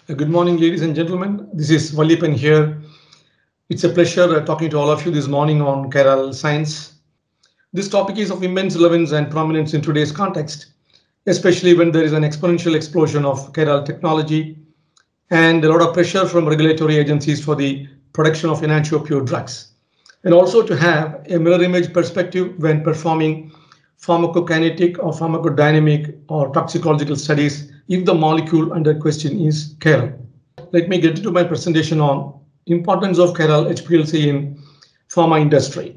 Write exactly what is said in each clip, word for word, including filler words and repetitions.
Uh, Good morning, ladies and gentlemen. This is Valipan here. It's a pleasure uh, talking to all of you this morning on chiral science. This topic is of immense relevance and prominence in today's context, especially when there is an exponential explosion of chiral technology and a lot of pressure from regulatory agencies for the production of enantiopure drugs. And also to have a mirror image perspective when performing pharmacokinetic or pharmacodynamic or toxicological studies if the molecule under question is chiral. Let me get into my presentation on importance of chiral H P L C in pharma industry.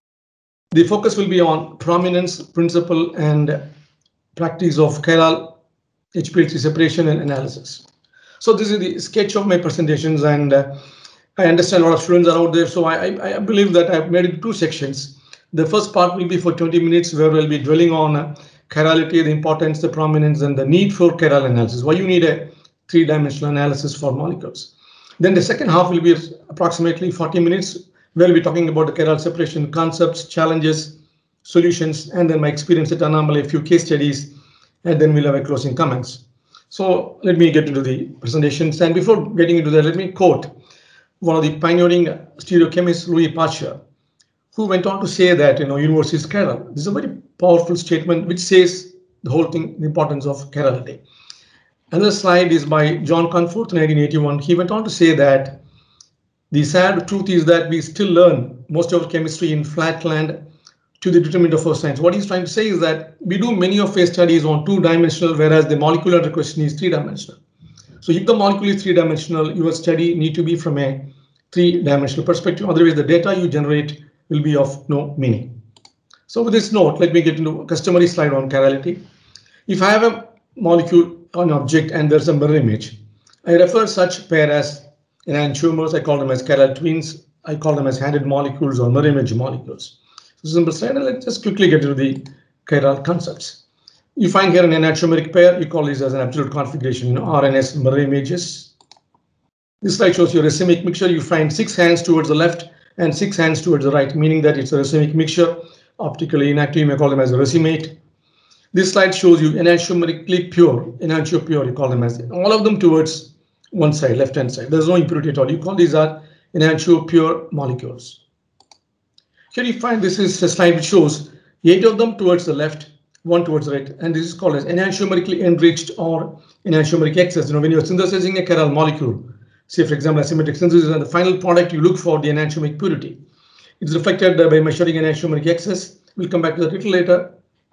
The focus will be on prominence, principle, and practice of chiral H P L C separation and analysis. So this is the sketch of my presentations, and uh, I understand a lot of students are out there, so I, I, I believe that I've made it two sections. The first part will be for twenty minutes, where we'll be dwelling on uh, chirality, the importance, the prominence, and the need for chiral analysis. Why you need a three-dimensional analysis for molecules. Then the second half will be approximately forty minutes, where we'll be talking about the chiral separation concepts, challenges, solutions, and then my experience at Anomaly, a few case studies, and then we'll have a closing comments. So let me get into the presentations. And before getting into that, let me quote one of the pioneering stereochemists, Louis Pasteur, who went on to say that, you know, universe is chiral. This is a very powerful statement which says the whole thing, the importance of chirality. Another slide is by John Conforth, nineteen eighty-one. He went on to say that the sad truth is that we still learn most of our chemistry in flatland to the detriment of our science. What he's trying to say is that we do many of our studies on two-dimensional, whereas the molecular question is three-dimensional. So if the molecule is three-dimensional, your study need to be from a three-dimensional perspective. Otherwise, the data you generate will be of no meaning. So with this note, let me get into a customary slide on chirality. If I have a molecule, an object, and there's a mirror image, I refer such pair as enantiomers. I call them as chiral twins. I call them as handed molecules or mirror image molecules. So simple slide, and let's just quickly get into the chiral concepts. You find here an enantiomeric pair. You call these as an absolute configuration, you know, R N S mirror images. This slide shows you a racemic mixture. You find six hands towards the left and six hands towards the right, meaning that it's a racemic mixture. Optically inactive, you may call them as a racemate. This slide shows you enantiomerically pure, enantiopure, you call them as all of them towards one side, left hand side. There's no impurity at all. You call these are enantiopure molecules. Here you find this is a slide which shows eight of them towards the left, one towards the right, and this is called as enantiomerically enriched or enantiomeric excess. You know, when you're synthesizing a chiral molecule, say for example asymmetric synthesis, and the final product you look for the enantiomeric purity. It's reflected by measuring enantiomeric excess. We'll come back to that a little later.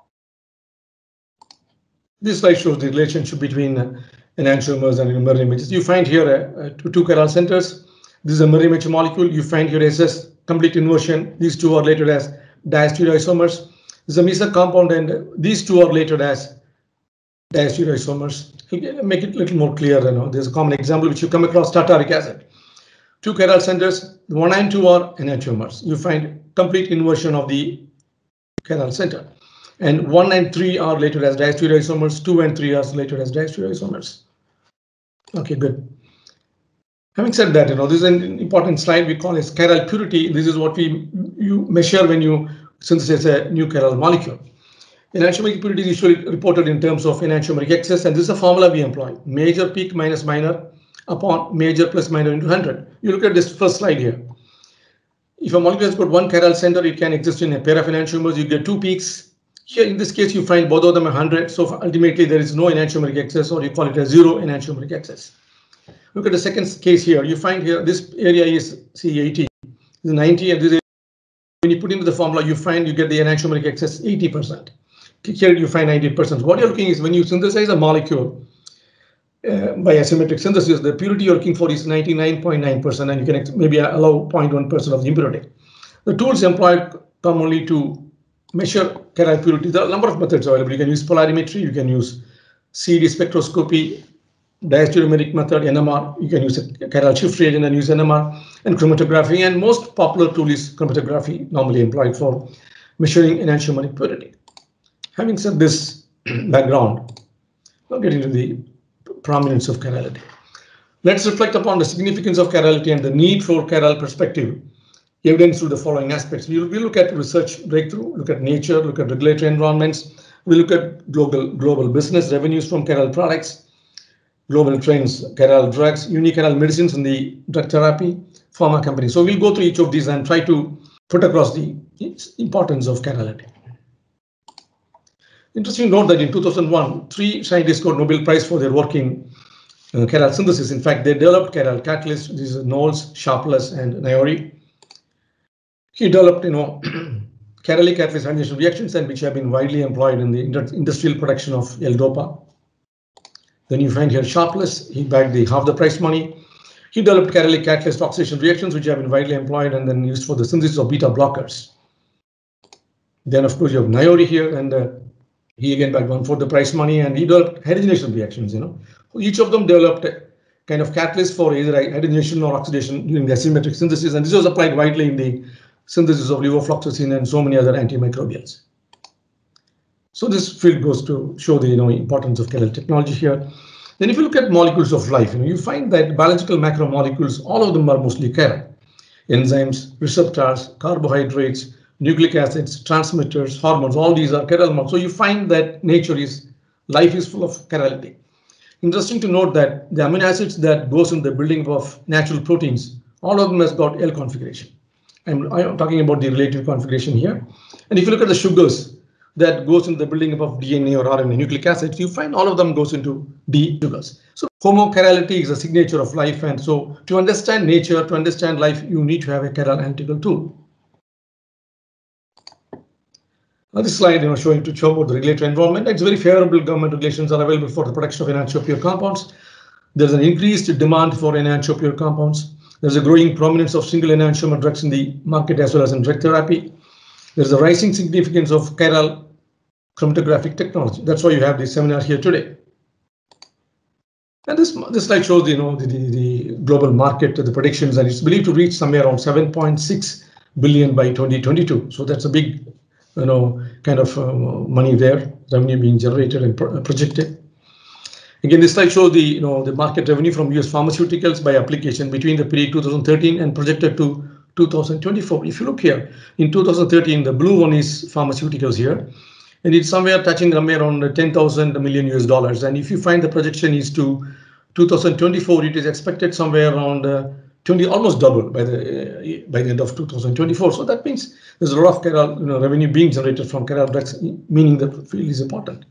This slide shows the relationship between uh, enantiomers and mirror images. You find here uh, uh, two, two chiral centers. This is a mirror image molecule. You find here S S complete inversion. These two are related as diastereoisomers. This is a meso compound, and these two are related as diastereoisomers. Make it a little more clear. You know, there's a common example which you come across: tartaric acid. Two chiral centers, one and two are enantiomers. You find complete inversion of the chiral center. And one and three are related as diastereoisomers. Two and three are related as diastereoisomers. Okay, good. Having said that, you know, this is an important slide we call as chiral purity. This is what we you measure when you synthesize a new chiral molecule. Enantiomeric purity is usually reported in terms of enantiomeric excess, and this is a formula we employ: major peak minus minor upon major plus minor into one hundred. You look at this first slide here. If a molecule has got one chiral center, it can exist in a pair of enantiomers. You get two peaks. Here, in this case, you find both of them at one hundred. So ultimately, there is no enantiomeric excess, or you call it a zero enantiomeric excess. Look at the second case here. You find here this area is C eighty, this is ninety, and this is, when you put into the formula, you find you get the enantiomeric excess eighty percent. Here you find ninety percent. What you're looking is when you synthesize a molecule uh, by asymmetric synthesis, the purity you're looking for is ninety-nine point nine percent, and you can maybe allow zero point one percent of the impurity. The tools employed come only to measure chiral purity. There are a number of methods available. You can use polarimetry, you can use C D spectroscopy, diastereomeric method, N M R. You can use a chiral shift reagent and use N M R, and chromatography. And most popular tool is chromatography, normally employed for measuring enantiomeric purity. Having said this background, I'll get into the prominence of chirality. Let's reflect upon the significance of chirality and the need for chiral perspective, evidence through the following aspects. We will look at research breakthrough, look at nature, look at regulatory environments. We look at global global business revenues from chiral products, Global Trends, Chiral Drugs, Unichiral Medicines, and the drug therapy pharma company. So we'll go through each of these and try to put across the importance of chirality. Interesting note that in two thousand one, three scientists got Nobel Prize for their work in uh, chiral synthesis. In fact, they developed chiral catalyst. These are Knowles, Sharpless, and Naori. He developed, you know, chiralic catalyst hydrogenation reactions, and which have been widely employed in the industrial production of L-Dopa. Then you find here Sharpless. He bagged the half the prize money. He developed chiralic catalyst oxidation reactions, which have been widely employed and then used for the synthesis of beta blockers. Then, of course, you have Naori here, and uh, he again bagged one for the prize money, and he developed hydrogenation reactions. You know, each of them developed a kind of catalyst for either hydrogenation or oxidation during the asymmetric synthesis, and this was applied widely in the synthesis of levofloxacin and so many other antimicrobials. So this field goes to show the you know importance of chiral technology here. Then if you look at molecules of life, you know you find that biological macromolecules, all of them are mostly chiral. Enzymes, receptors, carbohydrates, nucleic acids, transmitters, hormones, all these are chiral molecules. So you find that nature is, life is full of chirality. Interesting to note that the amino acids that goes in the building of natural proteins, all of them has got L configuration. I'm, I'm talking about the relative configuration here. And if you look at the sugars that goes in the building of D N A or R N A, nucleic acids, you find all of them goes into D sugars. So homochirality is a signature of life. And so to understand nature, to understand life, you need to have a chiral analytical tool. Now this slide, you know, showing to show about the regulatory environment. It's very favorable. Government regulations are available for the production of enantiopure compounds. There's an increased demand for enantiopure compounds. There's a growing prominence of single enantiomer drugs in the market as well as in drug therapy. There's a rising significance of chiral chromatographic technology. That's why you have this seminar here today. And this, this slide shows you know the, the, the global market, the predictions, and it's believed to reach somewhere around seven point six billion by twenty twenty-two. So that's a big you know, kind of uh, money there, revenue being generated and pro projected. Again, this slide shows the, you know, the market revenue from U S pharmaceuticals by application between the period two thousand thirteen and projected to two thousand twenty-four. If you look here, in two thousand thirteen, the blue one is pharmaceuticals here, and it's somewhere touching somewhere around ten thousand million U S dollars. And if you find the projection is to two thousand twenty-four, it is expected somewhere around uh, twenty, almost double by the uh, by the end of two thousand twenty-four. So that means there's a lot of chiral, you know, revenue being generated from chiral drugs, meaning the field is important.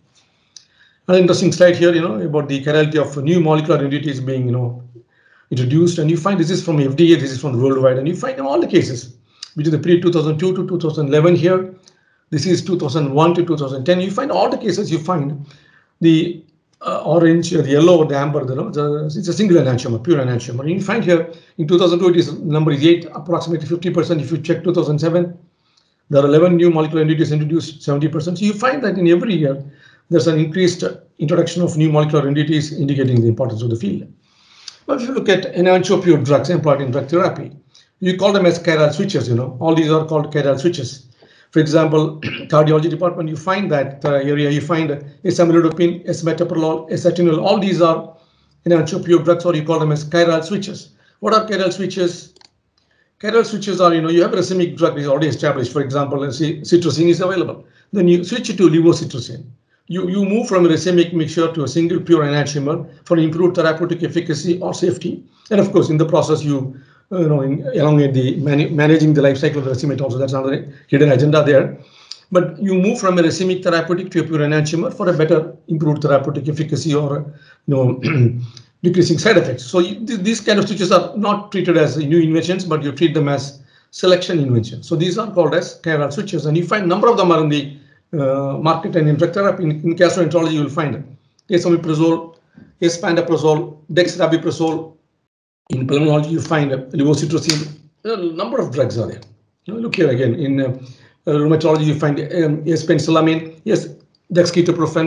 An interesting slide here, you know, about the chirality of new molecular entities being, you know, introduced, and you find this is from F D A, this is from the worldwide, and you find in all the cases between the period two thousand two to two thousand eleven here. This is two thousand one to two thousand ten. You find all the cases. You find the uh, orange, the yellow, or the amber. You know, the, it's a single enantiomer, pure enantiomer. And you find here in two thousand two, it is number is eight, approximately fifty percent. If you check two thousand seven, there are eleven new molecular entities introduced, seventy percent. So you find that in every year there's an increased introduction of new molecular entities, indicating the importance of the field. But if you look at enantiopure drugs employed in drug therapy, you call them as chiral switches. You know, all these are called chiral switches. For example, cardiology department, you find that uh, area, you find esomeprazole, esmetoprolol, acetinol, all these are enantiopure drugs, or you call them as chiral switches. What are chiral switches? Chiral switches are, you know, you have a racemic drug is already established. For example, let's say citrullin is available. Then you switch it to levocitrullin. You, you move from a racemic mixture to a single pure enantiomer for improved therapeutic efficacy or safety. And of course, in the process, you, uh, you know, in, elongate the man, managing the life cycle of the racemate also. That's another hidden agenda there. But you move from a racemic therapeutic to a pure enantiomer for a better improved therapeutic efficacy or, you know, decreasing side effects. So you, th these kind of switches are not treated as new inventions, but you treat them as selection inventions. So these are called as chiral switches, and you find a number of them are in the Uh, market and in drug therapy. In, in gastroenterology, you will find esomeprazole, espandaprozole, dextrabiprazole. In pulmonology, you find uh, levocitrullin. A number of drugs are there. You know, look here again. In uh, uh, rheumatology, you find um, espencilamine, yes, dexketoprofen,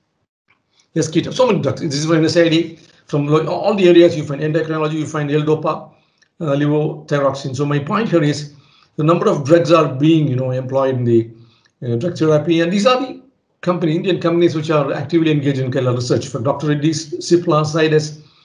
yes, keto. So many drugs. This is from N S A I D. From all the areas, you find endocrinology, you find L-Dopa, uh, levothyroxine. So my point here is the number of drugs are being, you know, employed in the Uh, drug therapy, and these are the company, Indian companies which are actively engaged in chiral research. For Doctor Reddy's, Cipla, Zydus,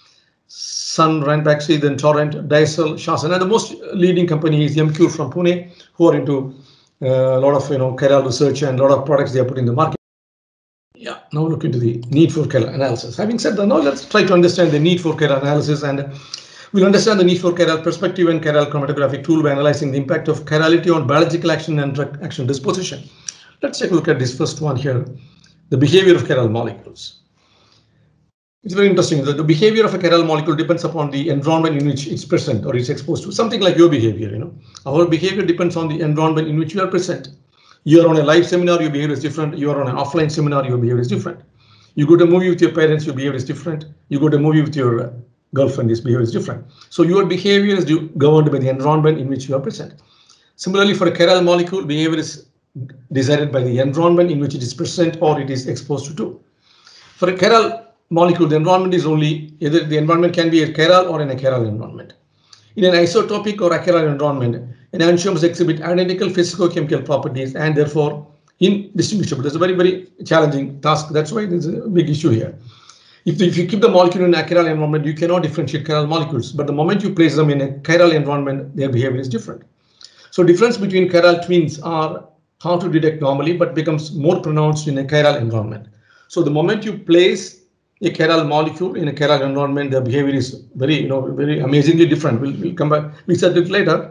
Sun, Ranbaxy, then Torrent, Diacel, Shasan, and the most leading company is Emcure from Pune, who are into uh, a lot of you know chiral research and a lot of products they are putting in the market. Yeah, now look into the need for chiral analysis. Having said that, now let's try to understand the need for chiral analysis, and we'll understand the need for chiral perspective and chiral chromatographic tool by analyzing the impact of chirality on biological action and drug action disposition. Let's take a look at this first one here, the behavior of chiral molecules. It's very interesting that the behavior of a chiral molecule depends upon the environment in which it's present or is exposed to. Something like your behavior, you know, our behavior depends on the environment in which you are present. You're on a live seminar, your behavior is different. You are on an offline seminar, your behavior is different. You go to a movie with your parents, your behavior is different. You go to a movie with your girlfriend, this behavior is different. So your behavior is governed by the environment in which you are present. Similarly, for a chiral molecule, behavior is decided by the environment in which it is present or it is exposed to. For a chiral molecule, the environment is only either the environment can be a chiral or in a chiral environment. In an isotopic or achiral environment, enantiomers exhibit identical physicochemical properties and therefore indistinguishable. That's a very, very challenging task. That's why there's a big issue here. If, if you keep the molecule in a chiral environment, you cannot differentiate chiral molecules. But the moment you place them in a chiral environment, their behavior is different. So difference between chiral twins are hard to detect normally, but becomes more pronounced in a chiral environment. So the moment you place a chiral molecule in a chiral environment, the behavior is very, you know, very amazingly different. We'll, we'll come back, we'll set it later.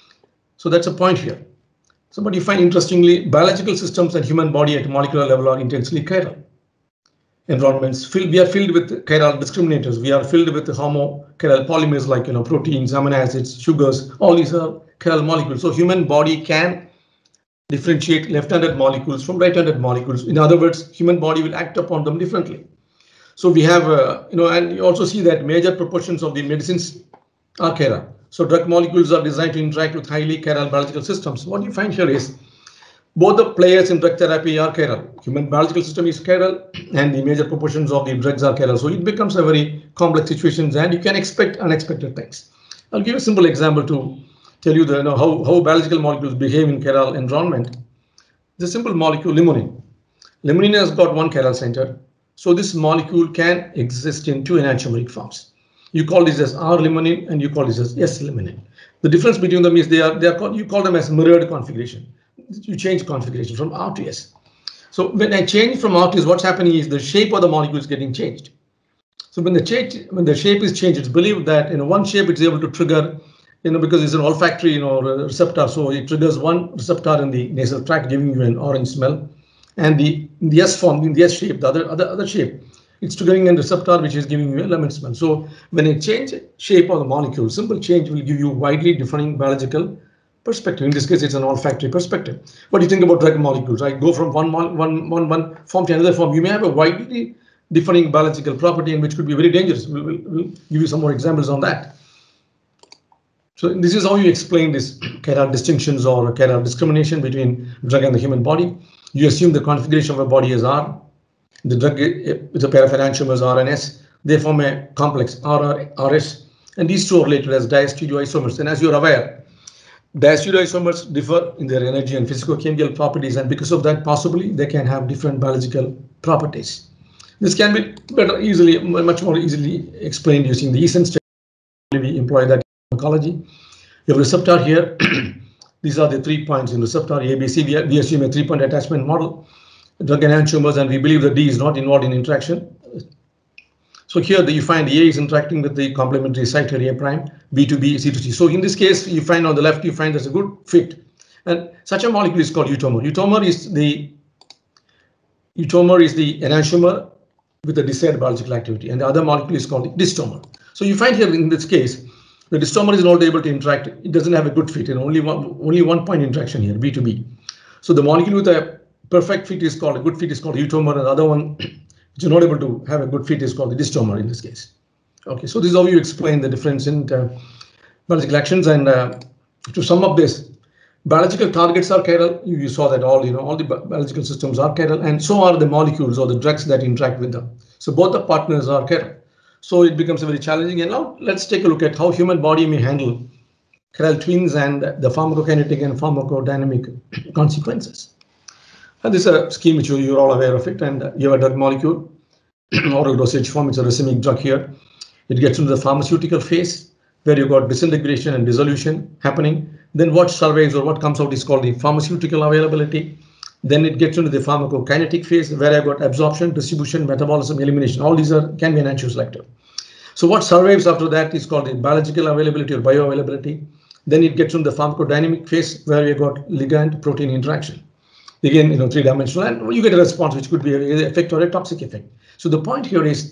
So that's a point here. So, but you find interestingly, biological systems and human body at molecular level are intensely chiral environments. Filled, we are filled with chiral discriminators. We are filled with homo-chiral polymers like, you know, proteins, amino acids, sugars. All these are chiral molecules. So human body can differentiate left-handed molecules from right-handed molecules. In other words, human body will act upon them differently. So we have, uh, you know, and you also see that major proportions of the medicines are chiral. So drug molecules are designed to interact with highly chiral biological systems. What you find here is both the players in drug therapy are chiral. Human biological system is chiral, and the major proportions of the drugs are chiral. So it becomes a very complex situation, and you can expect unexpected things. I'll give you a simple example to tell you, the, you know, how, how biological molecules behave in chiral environment. The simple molecule limonene. Limonene has got one chiral center. So this molecule can exist in two enantiomeric forms. You call this as R-limonene and you call this as S-limonene. The difference between them is they are they are called, you call them as mirrored configuration. You change configuration from R to S. So when I change from R to S, what's happening is the shape of the molecule is getting changed. So when the change when the shape is changed, it's believed that in one shape it's able to trigger, you know, because it's an olfactory, you know, receptor. So it triggers one receptor in the nasal tract, giving you an orange smell. And the in the S form, in the S shape, the other other other shape, it's triggering a receptor which is giving you a lemon smell. So when I change shape of the molecule, simple change will give you widely differing biological perspective. In this case, it's an olfactory perspective. What do you think about drug molecules? Right, go from one one one one form to another form. You may have a widely differing biological property, and which could be very dangerous. We'll, we'll, we'll give you some more examples on that. So this is how you explain this chiral distinctions or chiral discrimination between drug and the human body. You assume the configuration of a body is R. The drug with a pair of enantiomers R and S. They form a complex R R S, and these two are related as diastereoisomers. And as you're aware, diastereoisomers differ in their energy and physicochemical properties, and because of that, possibly they can have different biological properties. This can be better easily, much more easily explained using the Eason study. We employ that in oncology. You have a receptor here. These are the three points in receptor A, B, C. We, we assume a three-point attachment model, drug enantiomers, and we believe that D is not involved in interaction. So here the, you find A is interacting with the complementary site here, A prime, B to B, C to C. So in this case, you find on the left, you find there's a good fit. And such a molecule is called eutomer. Eutomer is the eutomer is the enantiomer with a desired biological activity, and the other molecule is called distomer. So you find here in this case, the distomer is not able to interact. It doesn't have a good fit, and only one only one point interaction here, B to B. So the molecule with a perfect fit is called a good fit is called eutomer, and the other one which is not able to have a good fit is called the distomer in this case. Okay, so this is how you explain the difference in uh, biological actions. And uh, to sum up this, biological targets are chiral. You, you saw that all you know all the biological systems are chiral, and so are the molecules or the drugs that interact with them. So both the partners are chiral. So it becomes very challenging. And now let's take a look at how human body may handle chiral twins and the pharmacokinetic and pharmacodynamic consequences. And this is a scheme which you, you're all aware of it. And you have a drug molecule, oral dosage form. It's a racemic drug here. It gets into the pharmaceutical phase where you've got disintegration and dissolution happening. Then what survives or what comes out is called the pharmaceutical availability. Then it gets into the pharmacokinetic phase where I got absorption, distribution, metabolism, elimination. All these are can be enantioselective. So what survives after that is called the biological availability or bioavailability. Then it gets into the pharmacodynamic phase where we got ligand protein interaction. Again, you know, three dimensional, and you get a response which could be an effect or a toxic effect. So the point here is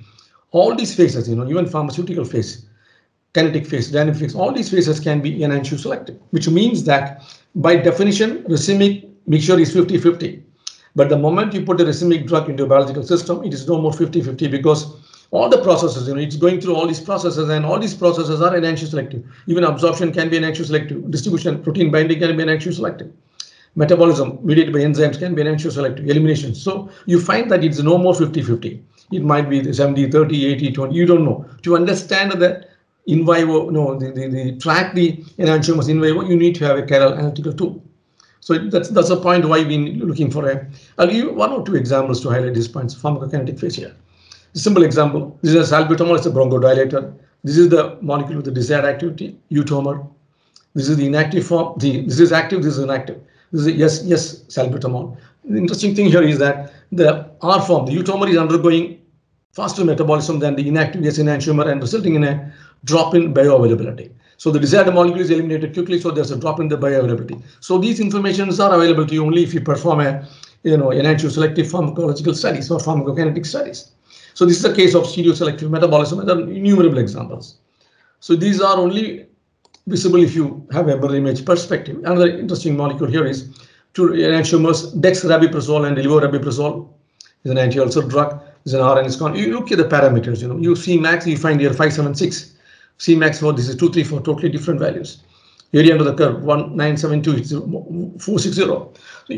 all these phases, you know, even pharmaceutical phase, kinetic phase, dynamic phase, all these phases can be enantioselective, which means that by definition, racemic mixture is fifty fifty. But the moment you put a racemic drug into a biological system, it is no more fifty fifty because all the processes, you know, it's going through all these processes, and all these processes are enantioselective. Even absorption can be enantioselective. Distribution, protein binding can be enantioselective. Metabolism mediated by enzymes can be enantioselective. Elimination. So you find that it's no more fifty fifty. It might be seventy thirty, eighty twenty. You don't know. To understand that in vivo, no, the, the, the track the enantiomers in vivo, you need to have a chiral analytical tool. So that's that's the point why we're looking for a. I'll give you one or two examples to highlight these points. Pharmacokinetic phase here. A simple example. This is a salbutamol. It's a bronchodilator. This is the molecule with the desired activity, eutomer. This is the inactive form. The, this is active. This is inactive. This is yes, yes, salbutamol. The interesting thing here is that the R form, the eutomer, is undergoing faster metabolism than the inactive yes enantiomer and resulting in a drop in bioavailability. So the desired molecule is eliminated quickly, so there's a drop in the bioavailability. So these informations are available to you only if you perform a, you know, enantioselective pharmacological studies or pharmacokinetic studies. So this is a case of stereoselective metabolism, and there are innumerable examples. So these are only visible if you have a mirror image perspective. Another interesting molecule here is two enantiomers, dexrabiprazole and levorabiprazole is an anti-ulcer drug. Is an R N S con. You look at the parameters, you know, you see max, you find here five seven six. C max for this is two three four, totally different values. Area under the curve one nine seven two, it's four sixty. So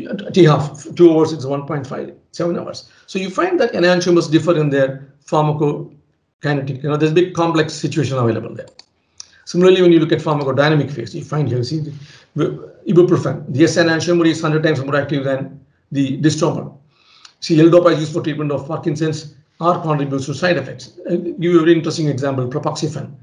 T half, two hours, it's one point five seven hours. So you find that enantiomers differ in their pharmacokinetic, you know, there's a big complex situation available there. Similarly, when you look at pharmacodynamic phase, you find here, see, the ibuprofen, the S enantiomer is one hundred times more active than the distomer. See, L-dopa is used for treatment of Parkinson's. R contributes to side effects. I'll give you a very interesting example, propoxyphene.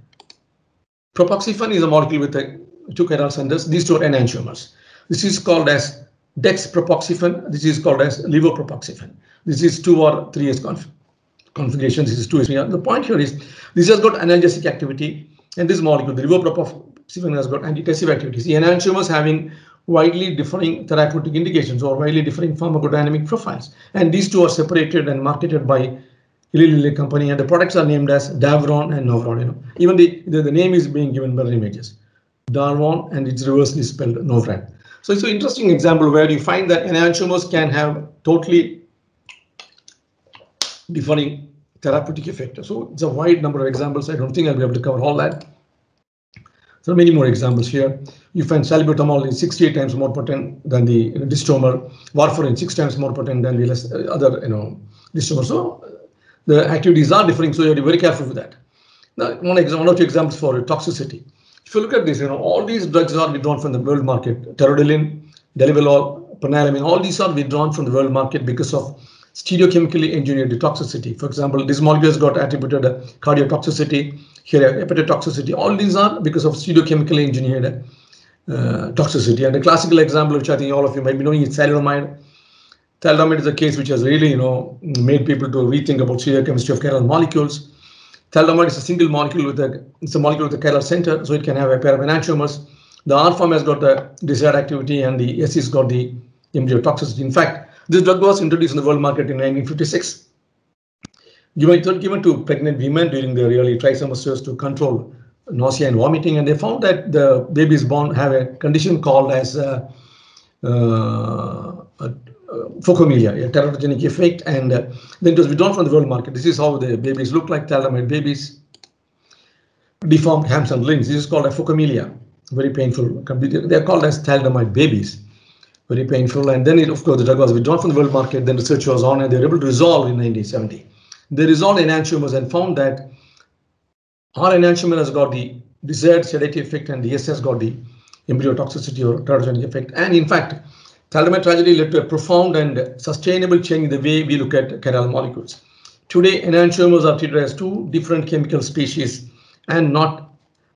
Propoxyphene is a molecule with a, two chiral centers. These two are enantiomers. This is called as dexpropoxyphene. This is called as levopropoxyphene. This is two or three S conf configuration. This is two S. The point here is this has got analgesic activity, and this molecule, the levopropoxyphene, has got antitussive activities. The enantiomers having widely differing therapeutic indications or widely differing pharmacodynamic profiles. And these two are separated and marketed by Eli Lilly company, and the products are named as Davron and Novron. You know, even the, the, the name is being given mirror images. Davron, and it's reversely spelled Novran. So it's an interesting example where you find that enantiomers can have totally differing therapeutic effect. So it's a wide number of examples. I don't think I'll be able to cover all that. There are many more examples here. You find salbutamol is sixty-eight times more potent than the you know, distomer, warfarin six times more potent than the less, uh, other you know distomer. So uh, the activities are differing, so you have to be very careful with that. Now, one, example, one or two examples for toxicity. If you look at this, you know all these drugs are withdrawn from the world market. Terodilin, Delivelol, Phenylamine, all these are withdrawn from the world market because of stereochemically engineered toxicity. For example, this molecule has got attributed a cardiotoxicity, here hepatotoxicity. All these are because of stereochemically engineered uh, toxicity. And the classical example, which I think all of you might be knowing, is thalidomide. Thalidomide is a case which has really, you know, made people to rethink about stereochemistry of chiral molecules. Thalidomide is a single molecule with a, it's a molecule with a chiral center, so it can have a pair of enantiomers. The R form has got the desired activity, and the S has got the embryotoxicity. In fact, this drug was introduced in the world market in nineteen fifty-six. Given, given to pregnant women during their early trimesters to control nausea and vomiting, and they found that the babies born have a condition called as uh, uh, uh, phocomelia, a teratogenic effect, and uh, then it was withdrawn from the world market. This is how the babies look like, thalidomide babies, deformed hams and limbs. This is called a phocomelia, very painful. They're called as thalidomide babies. Very painful, and then it, of course the drug was withdrawn from the world market. Then research was on, and they were able to resolve in nineteen seventy. They resolved enantiomers and found that our enantiomer has got the desired sedative effect, and the S has got the embryotoxicity or teratogenic effect. And in fact, thalidomide tragedy led to a profound and sustainable change in the way we look at chiral molecules. Today, enantiomers are treated as two different chemical species and not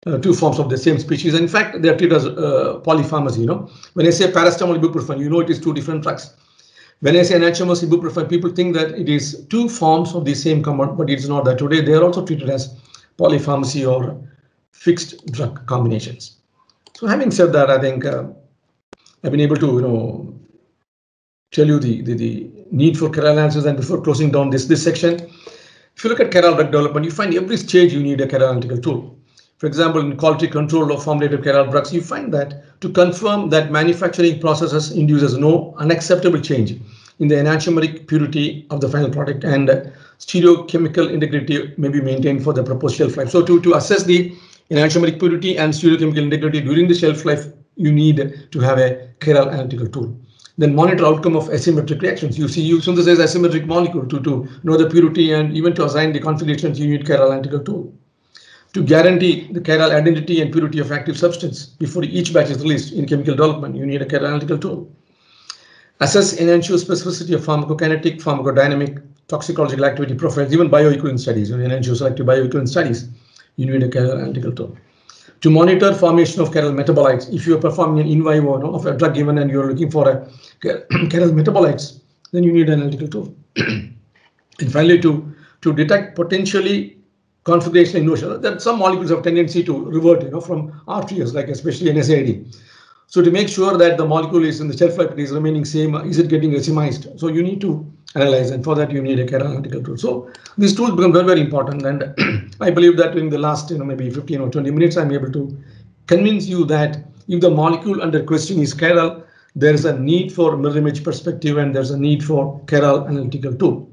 uh, two forms of the same species. In fact, they are treated as uh, polypharmacy. You know, when I say paracetamol, ibuprofen, you know it is two different drugs. When I say anachamous, ibuprofen, people think that it is two forms of the same compound, but it's not that. Today, they are also treated as polypharmacy or fixed drug combinations. So having said that, I think uh, I've been able to, you know, tell you the, the, the need for chiral analysis. And before closing down this, this section, if you look at chiral drug development, you find every stage you need a chiral analytical tool. For example, in quality control of formulated chiral drugs, you find that to confirm that manufacturing processes induces no unacceptable change in the enantiomeric purity of the final product and stereochemical integrity may be maintained for the proposed shelf life. So to, to assess the enantiomeric purity and stereochemical integrity during the shelf life, you need to have a chiral analytical tool. Then monitor outcome of asymmetric reactions. You see, you synthesize asymmetric molecule to, to know the purity, and even to assign the configurations, you need chiral analytical tool. To guarantee the chiral identity and purity of active substance before each batch is released in chemical development, you need a chiral analytical tool. Assess enantiomer specificity of pharmacokinetic, pharmacodynamic, toxicological activity profiles, even bioequivalent studies, you know, enantiomer selective bioequivalent studies, you need a chiral analytical tool. To monitor formation of chiral metabolites, if you are performing an in vivo, no, of a drug given and you're looking for a chiral metabolites, then you need an analytical tool. And finally, to, to detect potentially configuration inversion, that some molecules have tendency to revert, you know, from R T S, like especially N S A I D. So to make sure that the molecule is in the shelf life, it is remaining same, is it getting racemized? So you need to analyze, and for that you need a chiral analytical tool. So these tools become very, very important, and I believe that in the last, you know, maybe fifteen or twenty minutes, I'm able to convince you that if the molecule under question is chiral, there is a need for mirror image perspective, and there's a need for chiral analytical tool.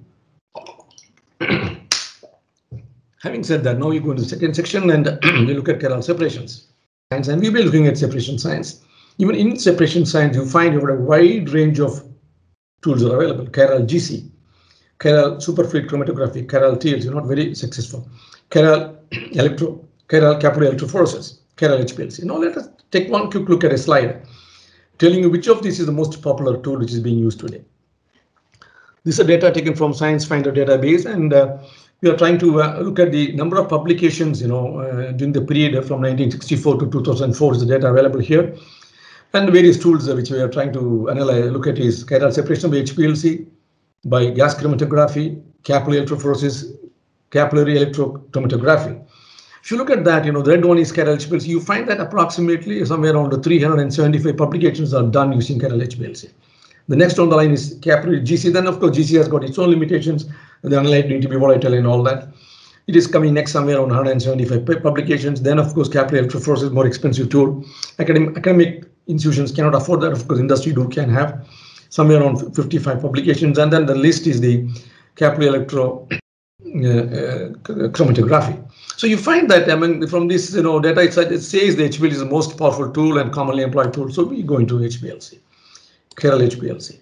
Having said that, now we go into the second section and we look at chiral separations. And we'll be looking at separation science. Even in separation science, you find a wide range of tools are available. Chiral G C, chiral superfluid chromatography, chiral T L C, not very successful. Chiral electro, chiral capillary electrophoresis, chiral H P L C. Now let us take one quick look at a slide telling you which of these is the most popular tool which is being used today. This is data taken from Science Finder database, and uh, we are trying to uh, look at the number of publications, you know, uh, during the period from nineteen sixty-four to two thousand four is the data available here. And various tools uh, which we are trying to analyze, look at is chiral separation by H P L C, by gas chromatography, capillary electrophoresis, capillary electrochromatography. If you look at that, you know, the red one is chiral H P L C. You find that approximately somewhere around three hundred seventy-five publications are done using chiral H P L C. The next on the line is capillary G C. Then, of course, G C has got its own limitations. The analyte need to be volatile and all that. It is coming next somewhere around one hundred seventy-five publications. Then, of course, capillary electrophoresis is more expensive tool. Academic, academic institutions cannot afford that. Of course, industry do can have somewhere around fifty-five publications. And then the list is the capillary electro uh, uh, chromatography. So you find that, I mean, from this, you know, data, it says the H P L C is the most powerful tool and commonly employed tool. So we go into H P L C, chiral H P L C.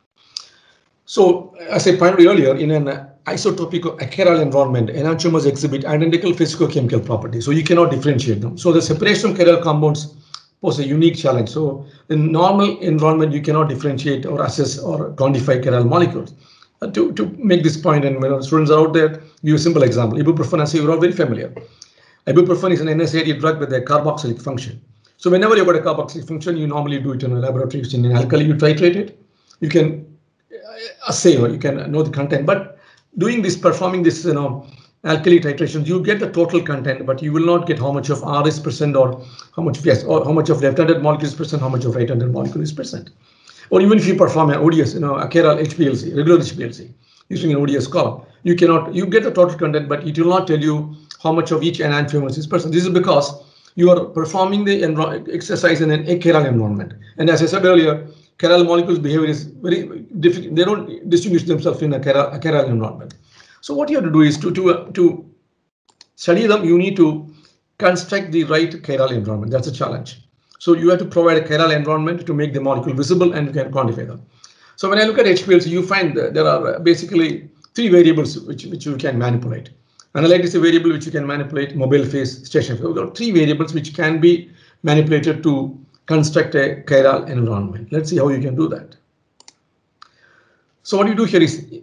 So as I pointed earlier, in an isotopic chiral environment, enantiomers exhibit identical physicochemical properties, so you cannot differentiate them. So the separation of chiral compounds pose a unique challenge. So in normal environment, you cannot differentiate or assess or quantify chiral molecules. Uh, to, to make this point, and when students are out there, give you a simple example. Ibuprofen, as you're all very familiar. Ibuprofen is an N S A I D drug with a carboxylic function. So whenever you've got a carboxylic function, you normally do it in a laboratory using an alkali. You titrate it. You can assay or you can know the content. But doing this, performing this, you know, alkali titrations, you get the total content, but you will not get how much of R is present or how much yes, or how much of left-handed molecule is present, how much of right-handed molecule is present. Or even if you perform an O D S, you know, a chiral H P L C, regular H P L C, using an O D S column, you cannot, you get the total content, but it will not tell you how much of each enantiomer is present. This is because you are performing the exercise in an achiral environment. And as I said earlier, chiral molecules behavior is very difficult. They don't distinguish themselves in a chiral, a chiral environment. So what you have to do is to, to, uh, to study them, you need to construct the right chiral environment. That's a challenge. So you have to provide a chiral environment to make the molecule visible and you can quantify them. So when I look at H P L C, you find that there are basically three variables which, which you can manipulate. Analyte is a variable which you can manipulate, mobile phase, station phase. There are three variables which can be manipulated to construct a chiral environment. Let's see how you can do that. So what you do here is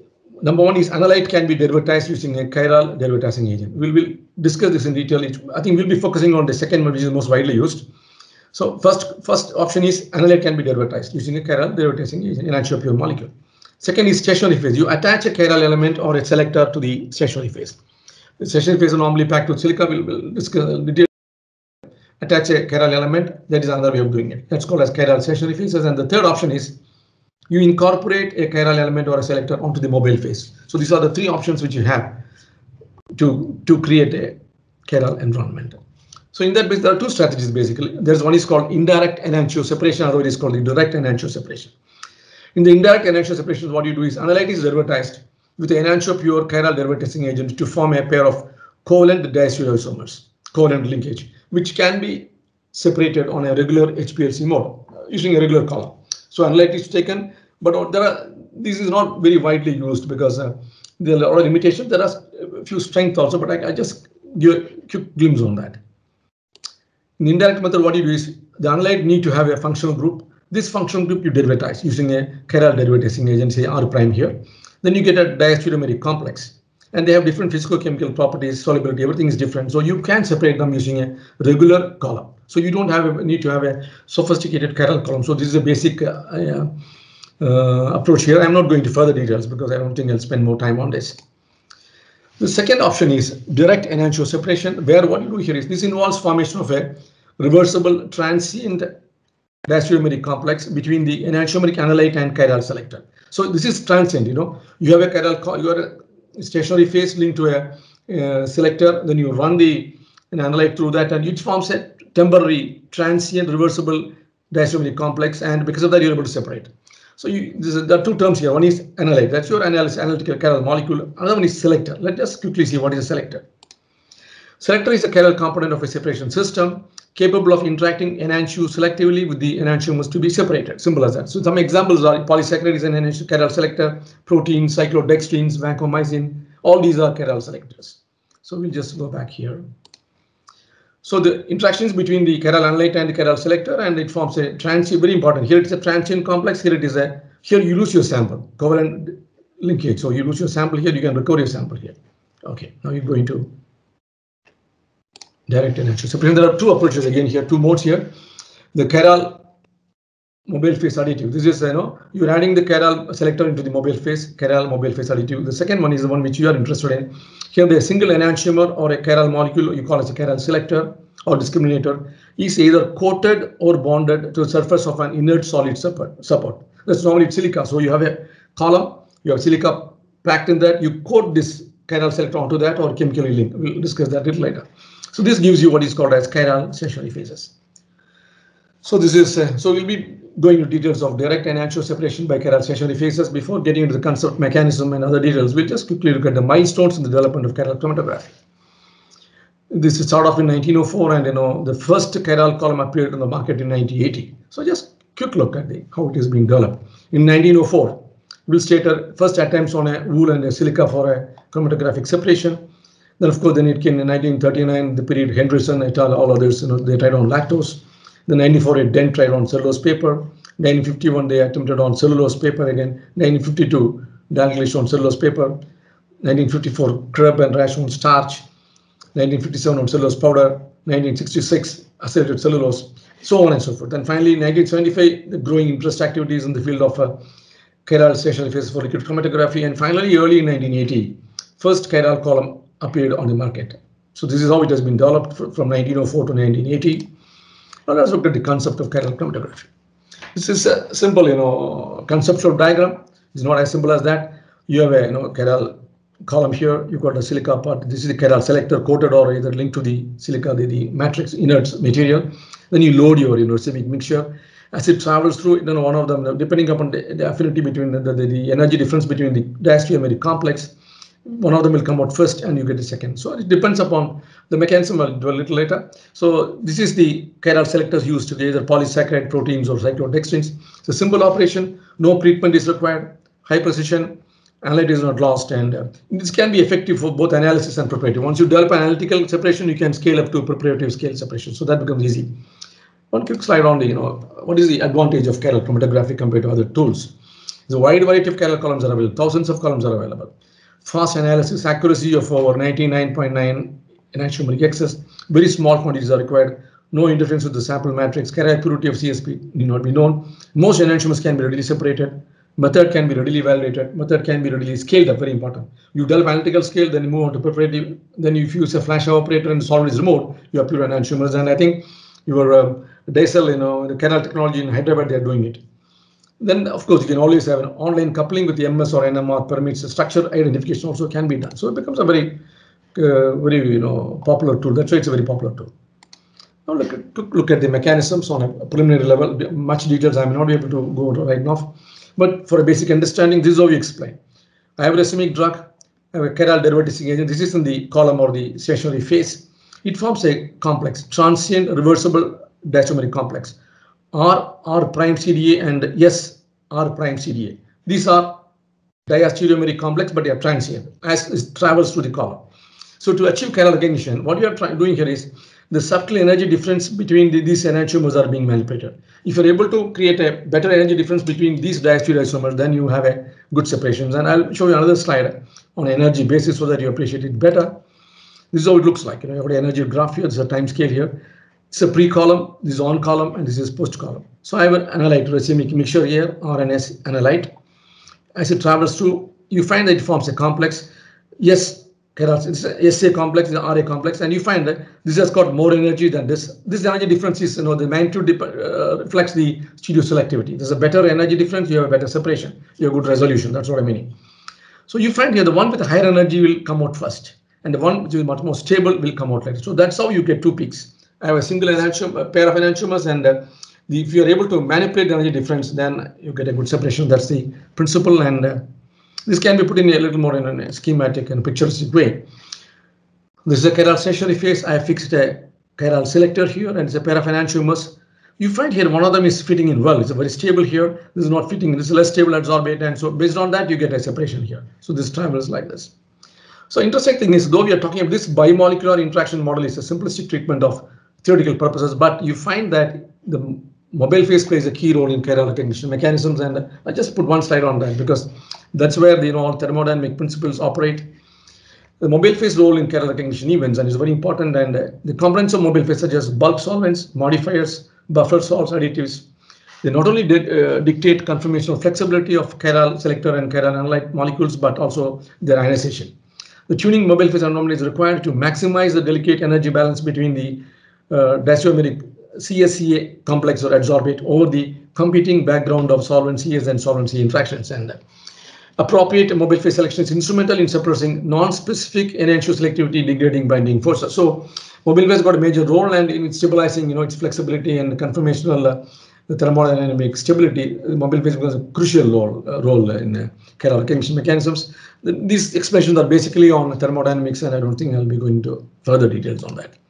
number one is analyte can be derivatized using a chiral derivatizing agent. We will discuss this in detail. I think we'll be focusing on the second one, which is most widely used. So first, first option is analyte can be derivatized using a chiral derivatizing agent, enantiomer molecule. Second is stationary phase. You attach a chiral element or a selector to the stationary phase. The stationary phase is normally packed with silica. We'll, we'll discuss detail. Attach a chiral element. That is another way of doing it. That's called as chiral stationary phases. And the third option is you incorporate a chiral element or a selector onto the mobile phase. So these are the three options which you have to, to create a chiral environment. So in that case, there are two strategies basically. There's one is called indirect enantiomer separation, other is called the direct enantiomer separation. In the indirect enantiomer separation, what you do is analyte is derivatized with the enantiomer chiral derivatizing agent to form a pair of covalent diastereoisomers, covalent linkage, which can be separated on a regular H P L C mode using a regular column. So analyte is taken, but there are, this is not very widely used because uh, there are a lot of limitations. There are a few strengths also, but I, I just give a quick glimpse on that. In the indirect method, what you do is the analyte need to have a functional group. This functional group you derivatize using a chiral derivatizing agent, say R prime here. Then you get a diastereomeric complex, and they have different physicochemical properties, solubility, everything is different. So you can separate them using a regular column. So you don't have a need to have a sophisticated chiral column. So this is a basic uh, uh, uh, approach here. I'm not going to further details because I don't think I'll spend more time on this. The second option is direct enantiomer separation, where what you do here is this involves formation of a reversible transient diastereomeric complex between the enantiomeric analyte and chiral selector. So this is transient, you know, you have a chiral, you are a stationary phase linked to a uh, selector, then you run the an analyte through that, and it forms a temporary transient reversible diastereomeric complex, and because of that you're able to separate. So you, this is, there are two terms here. One is analyte, that's your analysis, analytical chiral molecule. Another one is selector. Let's just quickly see what is a selector. Selector is a chiral component of a separation system capable of interacting enantiomer selectively with the enantiomers to be separated. Simple as that. So some examples are polysaccharide is an enantiomer chiral selector, proteins, cyclodextrins, vancomycin. All these are chiral selectors. So we'll just go back here. So the interactions between the chiral analyte and the chiral selector, and it forms a transient, very important. Here it is a transient complex. Here it is a, here you lose your sample, covalent linkage. So you lose your sample here, you can recover your sample here. Okay, now you're going to direct enantiomer separation. There are two approaches again here, two modes here. The chiral mobile phase additive. This is, you know, you're adding the chiral selector into the mobile phase, chiral mobile phase additive. The second one is the one which you are interested in. Here the single enantiomer or a chiral molecule, you call it a chiral selector or discriminator, is either coated or bonded to the surface of an inert solid support. support. That's normally silica. So you have a column, you have silica packed in that, you coat this chiral selector onto that or chemically linked. We'll discuss that a little later. So this gives you what is called as chiral stationary phases. So this is, uh, so we'll be going into details of direct enantiomer separation by chiral stationary phases. Before getting into the concept, mechanism and other details, we'll just quickly look at the milestones in the development of chiral chromatography. This is started off in nineteen oh four, and you know the first chiral column appeared on the market in nineteen eighty. So just quick look at the how it is being developed. In nineteen oh four, Will Stater first attempts on a wool and a silica for a chromatographic separation. Then of course then it came in nineteen thirty-nine, the period Henderson et al, all others, you know, they tried on lactose. Then nineteen forty-eight, Dent tried on cellulose paper. nineteen fifty-one, they attempted on cellulose paper again. nineteen fifty-two, Dalglish on cellulose paper. nineteen fifty-four, Krupp and Rasch on starch. nineteen fifty-seven on cellulose powder. nineteen sixty-six, acetate cellulose, so on and so forth. And finally, nineteen seventy-five, the growing interest activities in the field of uh, chiral stationary phases for liquid chromatography. And finally, early in nineteen eighty, first chiral column appeared on the market. So this is how it has been developed from nineteen oh four to nineteen eighty. Now let's look at the concept of chiral chromatography. This is a simple, you know, conceptual diagram. It's not as simple as that. You have a, you know, chiral column here. You've got a silica part. This is the chiral selector coated or either linked to the silica, the, the matrix inert material. Then you load your, you know, racemic mixture. As it travels through, you know, one of them, depending upon the, the affinity between the, the, the energy difference between the diastereomeric complex, one of them will come out first and you get the second. So it depends upon the mechanism. I'll do a little later. So this is the chiral selectors used to either polysaccharide proteins or cyclodextrins. It's a simple operation. No treatment is required. High precision. Analyte is not lost, and uh, this can be effective for both analysis and preparative. Once you develop analytical separation, you can scale up to preparative scale separation. So that becomes easy. One quick slide on the, you know, what is the advantage of chiral chromatography compared to other tools? The wide variety of chiral columns are available. Thousands of columns are available. Fast analysis, accuracy of over ninety-nine point nine enantiomeric excess. Very small quantities are required. No interference with the sample matrix. Chiral purity of C S P need not be known. Most enantiomers can be readily separated. Method can be readily validated. Method can be readily scaled up. Very important. You develop analytical scale, then you move on to preparative. Then if you use a flash operator and the solvent is removed, you have pure enantiomers. And I think your um, Daisel, you know, the chiral technology in Hyderabad, they are doing it. Then, of course, you can always have an online coupling with the M S or N M R permits. Structure identification also can be done. So it becomes a very, uh, very, you know, popular tool. That's why it's a very popular tool. Now look at, look at the mechanisms on a preliminary level. Much details I may not be able to go to right now, but for a basic understanding, this is how we explain. I have a racemic drug, I have a chiral derivatizing agent. This is in the column or the stationary phase. It forms a complex, transient reversible diastereomeric complex. R, R prime C D A and S, R prime C D A. These are diastereomeric complex, but they are transient as it travels through the column. So to achieve chiral recognition, what you are trying doing here is the subtle energy difference between the, these enantiomers are being manipulated. If you're able to create a better energy difference between these diastereoisomers, then you have a good separations. And I'll show you another slide on energy basis so that you appreciate it better. This is how it looks like. You know, you have the energy graph here. There's a time scale here. It's a pre-column, this is on column, and this is post-column. So I have an analyte, racemic mixture here, R N S analyte. As it travels through, you find that it forms a complex. Yes, it's a S A complex, the R A complex, and you find that this has got more energy than this. This energy difference is, you know, the magnitude uh, reflects the stereo selectivity. There's a better energy difference, you have a better separation, you have good resolution. That's what I mean. So you find here the one with the higher energy will come out first, and the one which is much more stable will come out later. So that's how you get two peaks. I have a single enantiomer, a pair of enantiomers, and uh, the, if you are able to manipulate the energy difference, then you get a good separation. That's the principle, and uh, this can be put in a little more in a schematic and picturesque way. This is a chiral stationary phase. I have fixed a chiral selector here, and it's a pair of enantiomers. You find here one of them is fitting in well. It's a very stable here. This is not fitting. This is less stable adsorbate, and so based on that, you get a separation here. So this travels like this. So interesting thing is, though we are talking about this bimolecular interaction model is a simplistic treatment of theoretical purposes, but you find that the mobile phase plays a key role in chiral recognition mechanisms, and I just put one slide on that because that's where the, you know, thermodynamic principles operate. The mobile phase role in chiral recognition events and is very important, and uh, the components of mobile phase such as bulk solvents, modifiers, buffer salts, additives, they not only did, uh, dictate conformational flexibility of chiral selector and chiral analyte molecules, but also their ionization. The tuning mobile phase anomaly is required to maximize the delicate energy balance between the uh, diastereomeric C S C A complex or adsorbate over the competing background of solvent C S and solvent C interactions, and uh, appropriate mobile phase selection is instrumental in suppressing non-specific enantioselectivity degrading binding forces. So mobile phase got a major role, and in stabilizing, you know, its flexibility and conformational uh, the thermodynamic stability. Mobile phase becomes a crucial role, uh, role in uh, chiral recognition mechanisms. The, these expressions are basically on thermodynamics, and I don't think I'll be going into further details on that.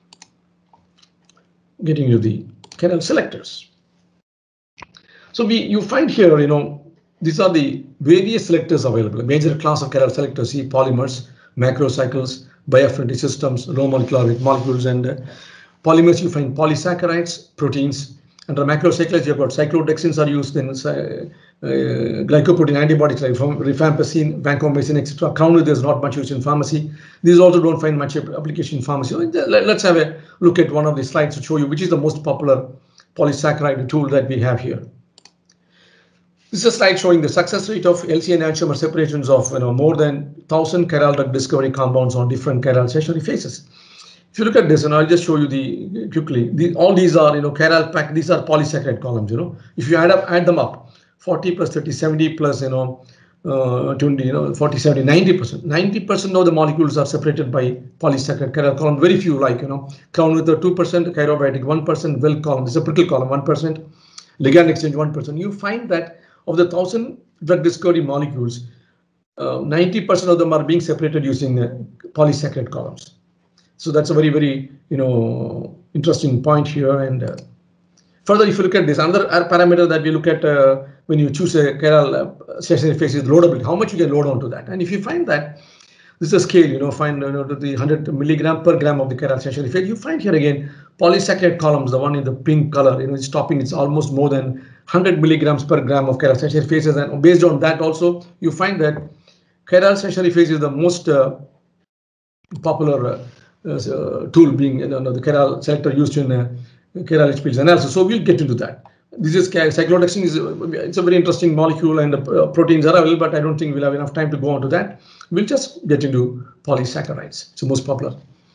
Getting to the chiral selectors. So we you find here, you know, these are the various selectors available. A major class of chiral selectors: see polymers, macrocycles, bioaffinity systems, low molecular weight molecules, and uh, polymers. You find polysaccharides, proteins. Under macrocyclists, you've got cyclodextrins are used in uh, uh, glycoprotein antibodies like rifampicin, vancomycin, et cetera. Currently, there's not much used in pharmacy. These also don't find much application in pharmacy. Let's have a look at one of the slides to show you which is the most popular polysaccharide tool that we have here. This is a slide showing the success rate of L C enantiomer separations of, you know, more than one thousand chiral drug discovery compounds on different chiral stationary phases. If you look at this, and I'll just show you the quickly, the, all these are, you know, chiral pack, these are polysaccharide columns, you know. If you add up, add them up, forty plus thirty, seventy plus, you know, uh, twenty, you know, forty, seventy, ninety percent. ninety percent of the molecules are separated by polysaccharide chiral column. Very few, like, you know, crown with the two percent, chirobiotic one percent, Wilk column, this is a prickle column one percent, ligand exchange one percent. You find that of the one thousand drug discovery molecules, ninety percent uh, of them are being separated using uh, polysaccharide columns. So that's a very, very, you know, interesting point here. And uh, further, if you look at this, another parameter that we look at uh, when you choose a chiral uh, stationary phase is loadability, how much you can load onto that. And if you find that this is a scale, you know, find, you know, to the one hundred milligram per gram of the chiral stationary phase, you find here again polysaccharide columns, the one in the pink color, you know, it's topping, it's almost more than hundred milligrams per gram of chiral sessurifasces, and based on that also you find that chiral sessurifase is the most uh, popular uh, uh, tool being you know, the chiral selector used in uh, chiral H P L C analysis. So we'll get into that. This is cyclodextrin is it's a very interesting molecule, and the uh, proteins are available, but I don't think we'll have enough time to go on to that. We'll just get into polysaccharides. It's the most popular.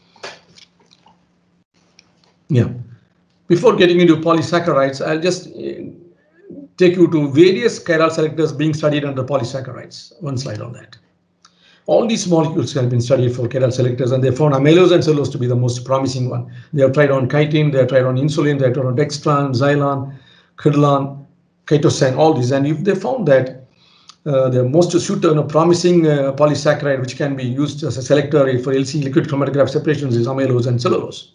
Yeah. Before getting into polysaccharides, I'll just take you to various chiral selectors being studied under polysaccharides. One slide on that. All these molecules have been studied for chiral selectors, and they found amylose and cellulose to be the most promising one. They have tried on chitin, they have tried on insulin, they have tried on dextran, xylon, cridolon, chitosan, all these, and if they found that uh, the most suitable, uh, promising uh, polysaccharide which can be used as a selector for L C liquid chromatograph separations is amylose and cellulose.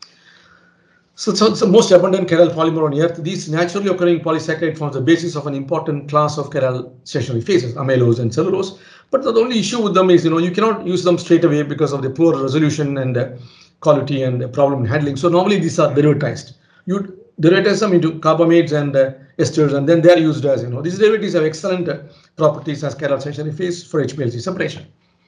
So, so it's the most abundant chiral polymer on earth. These naturally occurring polysaccharide forms the basis of an important class of chiral stationary phases, amylose and cellulose. But the only issue with them is, you know, you cannot use them straight away because of the poor resolution and uh, quality and uh, problem in handling. So normally these are derivatized. You derivatize them into carbamates and uh, esters, and then they are used as, you know, these derivatives have excellent uh, properties as chiral stationary phase for H P L C separation.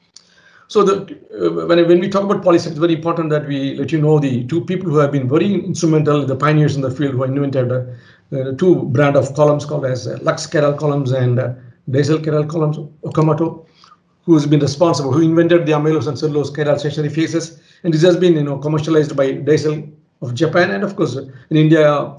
So the, uh, when, when we talk about polysaccharides, it's very important that we let you know the two people who have been very instrumental, the pioneers in the field who invented uh, the two brand of columns called as uh, Lux chiral columns and uh, Daisel chiral columns, Okamoto, who has been responsible, who invented the amylose and cellulose chiral stationary phases, and this has been, you know, commercialized by Daisel of Japan, and of course in India, um,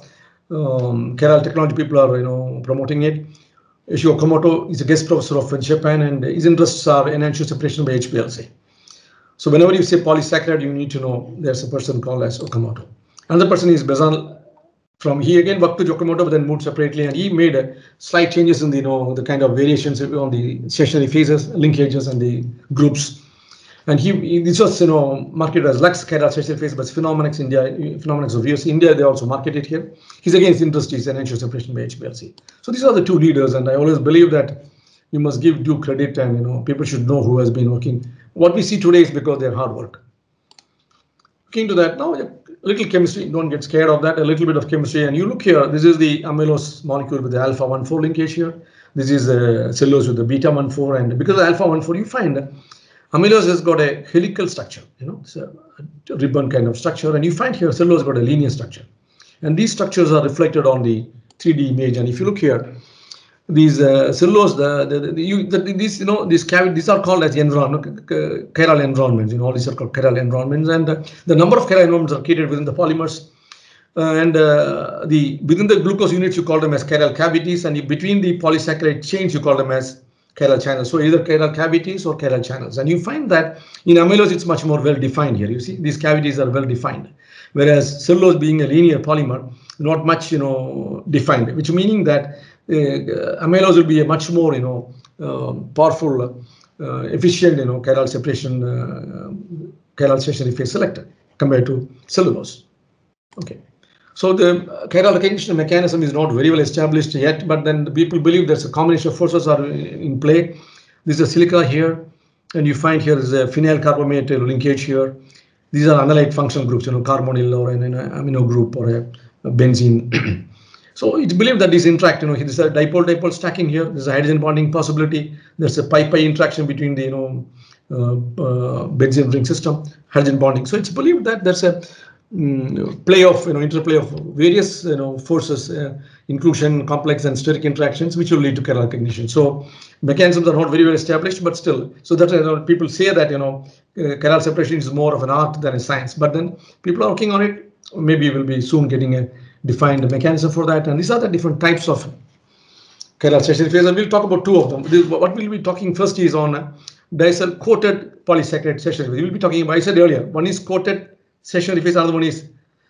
chiral technology people are, you know, promoting it. Yoshio Okamoto is a guest professor of Japan, and his interests are enantial separation by H P L C. So whenever you say polysaccharide, you need to know there's a person called as Okamoto. Another person is Bezan. From he again worked with Okamoto, but then moved separately, and he made uh, slight changes in the, you know, the kind of variations on the stationary phases, linkages, and the groups. And he, he this was, you know, marketed as Lux chiral stationary phase, but Phenomenex India, Phenomenex of U S India, they also market it here. His again his interest is enantial separation by H P L C. So these are the two leaders, and I always believe that you must give due credit, and, you know, people should know who has been working. What we see today is because they're hard work. Looking to that now. A little chemistry, don't get scared of that, a little bit of chemistry, and you look here, this is the amylose molecule with the alpha one four linkage here. This is uh, cellulose with the beta one four, and because of alpha one four, you find that amylose has got a helical structure, you know, it's a ribbon kind of structure, and you find here cellulose got a linear structure. And these structures are reflected on the three D image, and if you look here, these uh, cellulose, the, the, the, you, the these you know these cavity, these are called as environment, chiral environments. You know, all these are called chiral environments, and uh, the number of chiral environments are created within the polymers, uh, and uh, the within the glucose units you call them as chiral cavities, and between the polysaccharide chains you call them as chiral channels. So either chiral cavities or chiral channels, and you find that in amylose it's much more well defined here. You see, these cavities are well defined, whereas cellulose being a linear polymer, not much, you know, defined, which meaning that Uh, amylose will be a much more, you know, uh, powerful, uh, efficient, you know, chiral separation, uh, chiral stationary phase selector compared to cellulose. Okay, so the chiral recognition mechanism is not very well established yet, but then the people believe there's a combination of forces are in play. This is a silica here, and you find here is a phenyl carbamate linkage here. These are analyte functional groups, you know, carbonyl or an, an amino group or a, a benzene. So it's believed that these interact, you know, there's a dipole-dipole stacking here. There's a hydrogen bonding possibility. There's a pi-pi interaction between the, you know, uh, uh, benzene ring system, hydrogen bonding. So it's believed that there's a um, play of, you know, interplay of various, you know, forces, uh, inclusion, complex and steric interactions, which will lead to chiral recognition. So mechanisms are not very well established, but still, so that, you know, people say that, you know, uh, chiral separation is more of an art than a science. But then people are working on it. Maybe we'll be soon getting a defined mechanism for that, and these are the different types of chiral stationary phase, and we'll talk about two of them. This, what we'll be talking first is on uh, Daisel coated polysaccharide stationary phase. We'll be talking about, I said earlier, one is coated stationary phase, another one is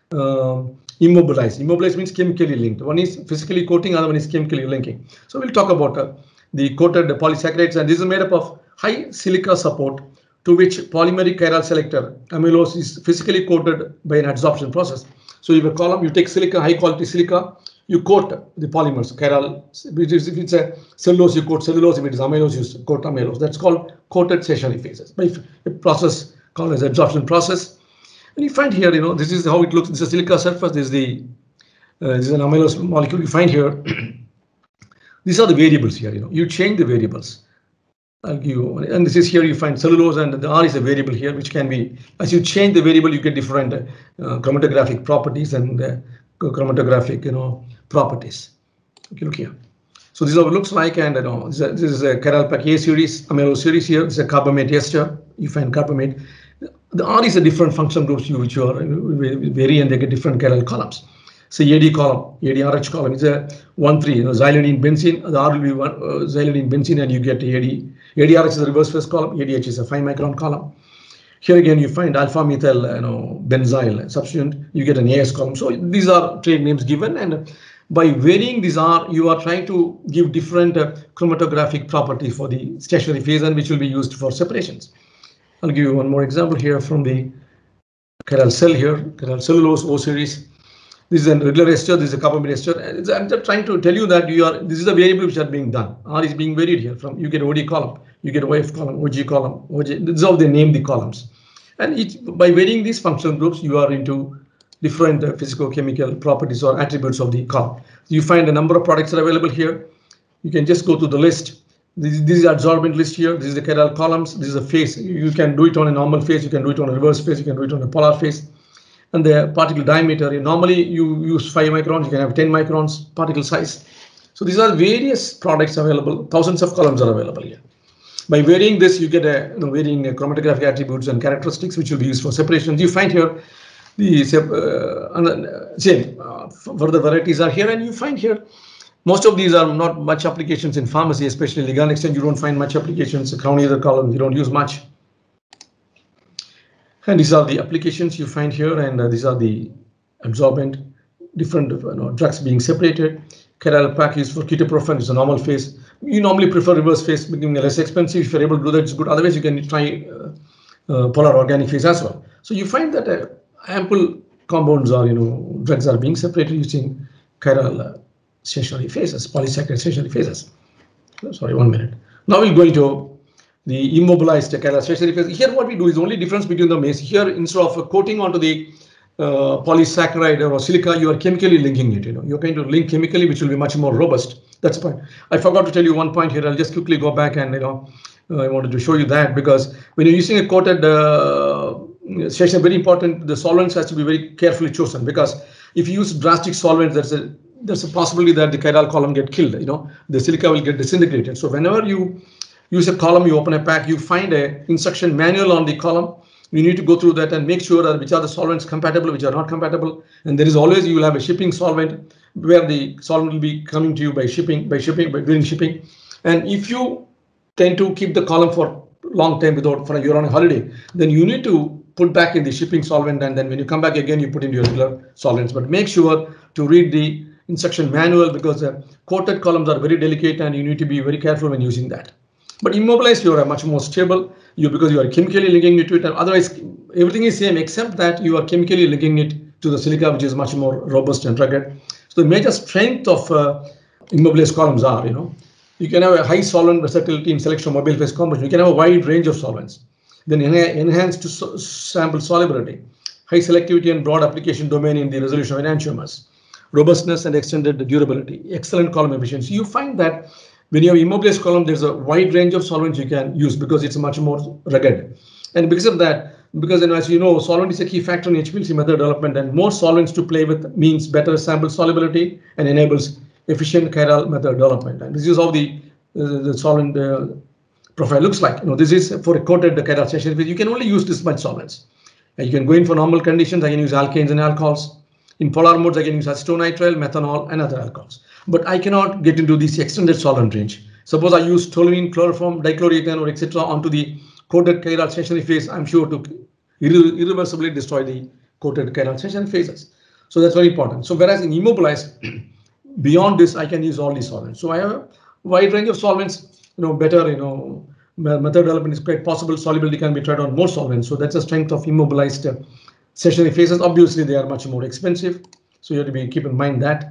uh, immobilized. Immobilized means chemically linked. One is physically coating, other one is chemically linking. So we'll talk about uh, the coated polysaccharides, and this is made up of high silica support to which polymeric chiral selector amylose is physically coated by an adsorption process. So you have a column, you take silica, high quality silica, you coat the polymers, chiral, if it's a cellulose, you coat cellulose, if it is amylose, you coat amylose. That's called coated stationary phases, by a process called as adsorption process. And you find here, you know, this is how it looks. This is a silica surface, this is the Uh, this is an amylose molecule you find here. These are the variables here. You know, you change the variables. I'll give you, and this is here you find cellulose, and the R is a variable here, which can be, as you change the variable, you get different uh, chromatographic properties and uh, chromatographic, you know, properties. Okay, look here. So this is what it looks like, and you know, this is a, this is a chiral pack A series, amylose series here. This is a carbamate ester. You find carbamate. The R is a different functional groups which you are vary, and they get different chiral columns. So A D column, A D R H column is a one three, you know, xylidine benzene. The R will be one uh, xylidine benzene, and you get A D. A D R H is a reverse phase column. A D H is a five micron column. Here again, you find alpha methyl, you know, benzyl substituent. You get an A S column. So these are trade names given, and by varying these R, you are trying to give different uh, chromatographic properties for the stationary phase, and which will be used for separations. I'll give you one more example here from the chiral cell here, chiral cellulose O series. This is a regular ester, this is a carbamate ester. I'm just trying to tell you that you are, this is the variable which are being done. R is being varied here from, you get O D column, you get O F column, O G column, O J. This is how they name the columns. And each, by varying these functional groups, you are into different uh, physicochemical properties or attributes of the column. You find a number of products are available here. You can just go to the list. This, this is adsorbent list here. This is the chiral columns. This is a phase. You can do it on a normal phase. You can do it on a reverse phase. You can do it on a polar phase. And the particle diameter, normally you use five microns, you can have ten microns particle size. So these are various products available. Thousands of columns are available here. By varying this, you get a you know, varying chromatographic attributes and characteristics, which will be used for separations. You find here the uh, same uh, further varieties are here, and you find here most of these are not much applications in pharmacy, especially ligand exchange. You don't find much applications. Crown ether column, you don't use much. And these are the applications you find here, and uh, these are the absorbent, different you know, drugs being separated. Chiral pack is for ketoprofen, it's a normal phase. You normally prefer reverse phase, becoming less expensive. If you're able to do that, it's good. Otherwise, you can try uh, uh, polar organic phase as well. So you find that uh, ample compounds are, you know, drugs are being separated using chiral uh, stationary phases, polysaccharide stationary phases. Sorry, one minute. Now we'll go into the immobilized chiral stationary phase. Here what we do is only difference between them is here instead of coating onto the uh, polysaccharide or silica, you are chemically linking it. You know, you're going to link chemically, which will be much more robust. That's fine. I forgot to tell you one point here. I'll just quickly go back and you know uh, I wanted to show you that because when you're using a coated uh, station, very important. The solvents has to be very carefully chosen because if you use drastic solvents, there's a there's a possibility that the chiral column get killed. You know, the silica will get disintegrated. So whenever you use a column, you open a pack, you find a instruction manual on the column. You need to go through that and make sure that which are the solvents compatible, which are not compatible. And there is always, you will have a shipping solvent where the solvent will be coming to you by shipping, by shipping, by doing shipping. And if you tend to keep the column for long time without, for you're on a holiday, then you need to put back in the shipping solvent. And then when you come back again, you put in your regular solvents. But make sure to read the instruction manual because uh, coated columns are very delicate and you need to be very careful when using that. But immobilized, you are much more stable you because you are chemically linking it to it. And otherwise, everything is same except that you are chemically linking it to the silica, which is much more robust and rugged. So the major strength of uh, immobilized columns are, you know, you can have a high solvent versatility in selection of mobile phase composition. You can have a wide range of solvents. Then enhanced to so sample solubility, high selectivity and broad application domain in the resolution of enantiomers, robustness and extended durability, excellent column efficiency. You find that when you have immobilized column, there's a wide range of solvents you can use because it's much more rugged. And because of that, because you know, as you know, solvent is a key factor in H P L C method development, and more solvents to play with means better sample solubility and enables efficient chiral method development. And this is how the, uh, the solvent uh, profile looks like. You know, this is for a coated chiral stationary phase. You can only use this much solvents. And you can go in for normal conditions. I can use alkanes and alcohols. In polar modes, I can use acetonitrile, methanol, and other alcohols. But I cannot get into this extended solvent range. Suppose I use toluene, chloroform, dichloroethane, or et cetera onto the coated chiral stationary phase. I'm sure to irre irreversibly destroy the coated chiral stationary phases. So that's very important. So whereas in immobilized, beyond this, I can use all these solvents. So I have a wide range of solvents. You know, better. You know, method development is quite possible. Solubility can be tried on more solvents. So that's the strength of immobilized uh, stationary phases. Obviously, they are much more expensive. So you have to be keep in mind that.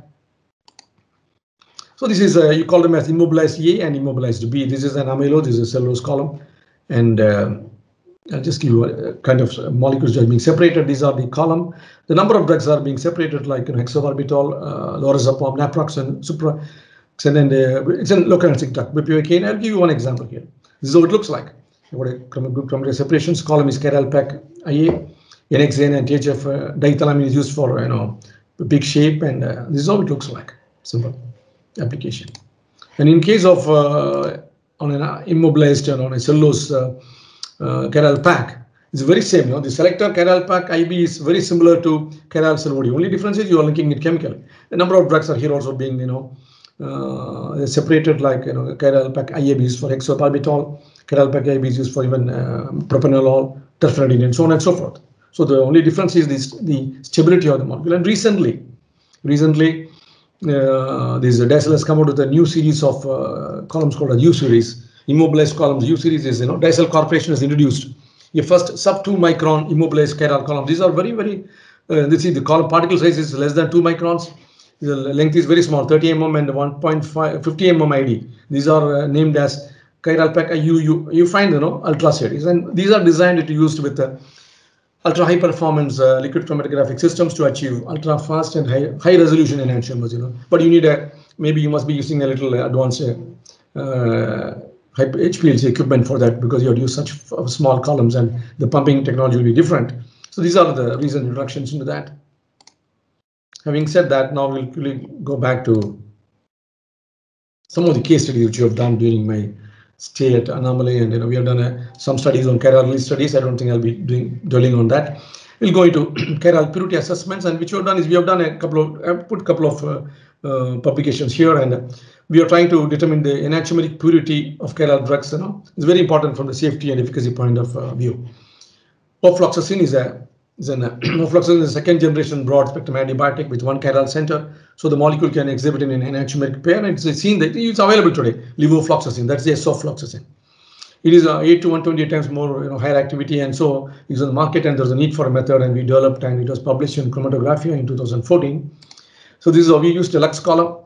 So this is, uh, you call them as immobilized A and immobilized B. This is an amylose, this is a cellulose column. And uh, I'll just give you a kind of molecules that are being separated. These are the column. The number of drugs are being separated, like you know, hexabarbital, uh, lorazepam, naproxen, supraxen, and uh, it's a local drug, bupivacaine. I'll give you one example here. This is how it looks like. What a group chromatic separations. Column is Chiral-Pak I A, N X N, and T H F. Uh, diethylamine is used for you know big shape, and uh, this is how it looks like. Simple application. And in case of uh, on an immobilized and on a cellulose uh, uh, Chiral-Pak, it's very same. You know, the selector Chiral-Pak I B is very similar to Chiral-Selvodie. Only difference is you are linking it chemically. The number of drugs are here also being you know uh, separated, like you know Chiral-Pak I A B is for hexabarbital, Chiral-Pak I B is used for even uh, propranolol, terfenadine, and so on and so forth. So the only difference is this, the stability of the molecule. And recently, recently. Uh, this Dicel has come out with a new series of uh, columns called a U series, immobilized columns. U series is, you know, Dicel Corporation has introduced a first sub two micron immobilized chiral column. These are very, very, uh, this is the column particle size is less than two microns. The length is very small, thirty millimeters and one point five, fifty millimeters I D. These are uh, named as Chiral-Pak I U. You, you find, you know, ultra series, and these are designed to be used with uh, ultra high performance uh, liquid chromatographic systems to achieve ultra fast and high, high resolution enantiomers, you know. But you need a, maybe you must be using a little advanced uh, H P L C equipment for that, because you have to use such small columns and the pumping technology will be different. So these are the recent introductions into that. Having said that, now we'll quickly go back to some of the case studies which you have done during my stay at Anomaly, and you know we have done a, some studies on chiral release studies. I don't think I'll be doing dwelling on that. We'll go into chiral purity assessments, and which we have done is we have done a couple of I've put a couple of uh, uh, publications here, and uh, we are trying to determine the enantiomeric purity of chiral drugs. You know, it's very important from the safety and efficacy point of uh, view. Ofloxacin is a is an uh, ofloxacin is a second generation broad spectrum antibiotic with one chiral center. So the molecule can exhibit in an enantiomeric pair, and it's seen that it's available today. Levofloxacin, that's the esofloxacin. It is uh, eight to one hundred twenty times more you know, higher activity, and so it's on the market, and there's a need for a method, and we developed, and it was published in Chromatographia in two thousand fourteen. So this is how we used a Lux column,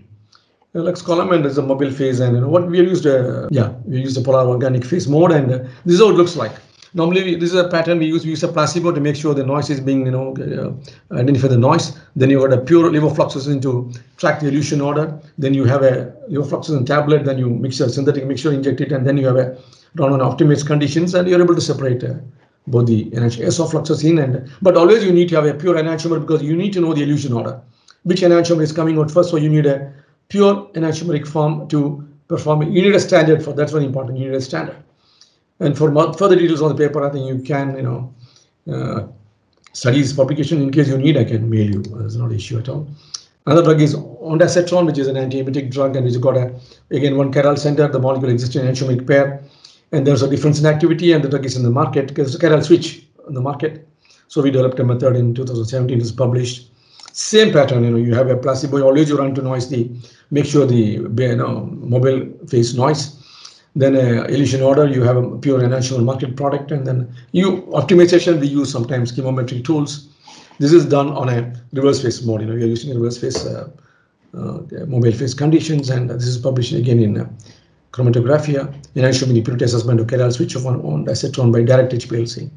a Lux column, and there's a mobile phase, and you know what we used, uh, yeah, we used a polar organic phase mode, and uh, this is how it looks like. Normally, we, this is a pattern we use. We use a placebo to make sure the noise is being, you know, uh, identify the noise. Then you got a pure levofloxacin to track the elution order. Then you have a levofloxacin tablet. Then you mix a synthetic mixture, inject it, and then you have a run on optimized conditions, and you're able to separate uh, both the esofloxacin and. But always you need to have a pure enantiomer, because you need to know the elution order, which enantiomer is coming out first. So you need a pure enantiomeric form to perform it. You need a standard for that's very important. You need a standard. And for further details on the paper, I think you can, you know, uh, study this publication. In case you need, I can mail you. There's not an issue at all. Another drug is ondansetron, which is an antiemetic drug, and which got a again one chiral center. The molecule exists in an enantiomeric pair, and there's a difference in activity, and the drug is in the market because it's a chiral switch in the market. So we developed a method in two thousand seventeen. It's published. Same pattern, you know, you have a placebo. Always you run to noise the make sure the you know mobile phase noise. Then uh, elution order, you have a pure enantiomer market product, and then you optimization, we use sometimes chemometric tools. This is done on a reverse phase mode. You know, you're using reverse phase uh, uh, mobile phase conditions, and this is published again in uh, Chromatographia, enantiomeric purity assessment of chiral switch of ondansetron by direct H P L C.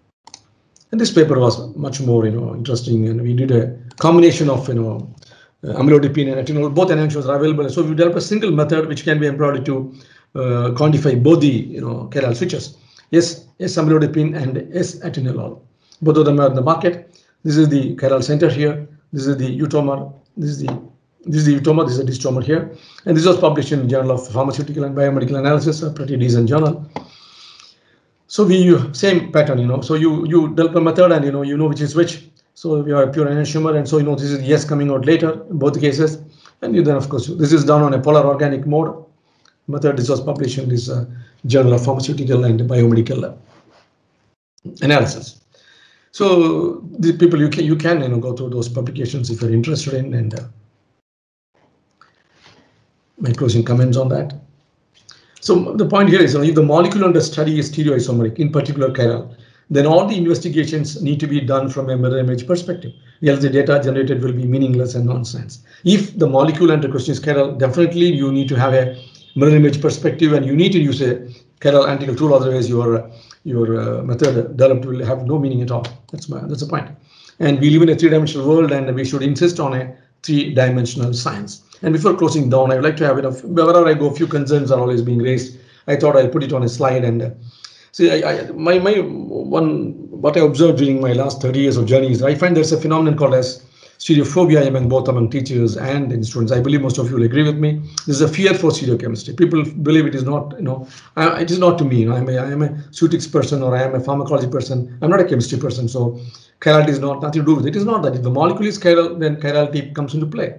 And this paper was much more, you know, interesting, and we did a combination of, you know, uh, amlodipine and etanol. Both enantiomers are available, so we developed a single method which can be employed to Uh, quantify both the you know chiral switches, yes, S amlodipine and S atenolol. Both of them are in the market. This is the chiral center here. This is the eutomer. This is the this is the eutomer. This is the distomer here. And this was published in Journal of Pharmaceutical and Biomedical Analysis, a pretty decent journal. So we same pattern, you know. So you you develop a method, and you know you know which is which. So we are a pure enantiomer, and so you know this is yes coming out later in both cases. And then of course this is done on a polar organic mode. Method. This was published in this uh, Journal of Pharmaceutical and Biomedical uh, Analysis. So the people you can you can you know go through those publications if you're interested in, and uh, my closing comments on that. So the point here is, you know, if the molecule under study is stereoisomeric, in particular chiral, then all the investigations need to be done from a mirror image perspective. Else the data generated will be meaningless and nonsense. If the molecule under question is chiral, definitely you need to have a mirror image perspective, and you need to use a Chiral analytical tool, otherwise your your uh, method developed will have no meaning at all. That's my that's the point. And we live in a three-dimensional world, and we should insist on a three-dimensional science. And before closing down, I would like to have enough. Wherever I go, a few concerns are always being raised. I thought I'll put it on a slide and uh, see. I, I, my my one what I observed during my last thirty years of journey is I find there's a phenomenon called as stereophobia among both among teachers and in students. I believe most of you will agree with me. There's a fear for stereochemistry. People believe it is not, you know, I, it is not to me. You know, I'm a, I am a Sutics person, or I am a pharmacology person. I'm not a chemistry person. So chirality is not nothing to do with it. It is not that. If the molecule is chiral, then chirality comes into play.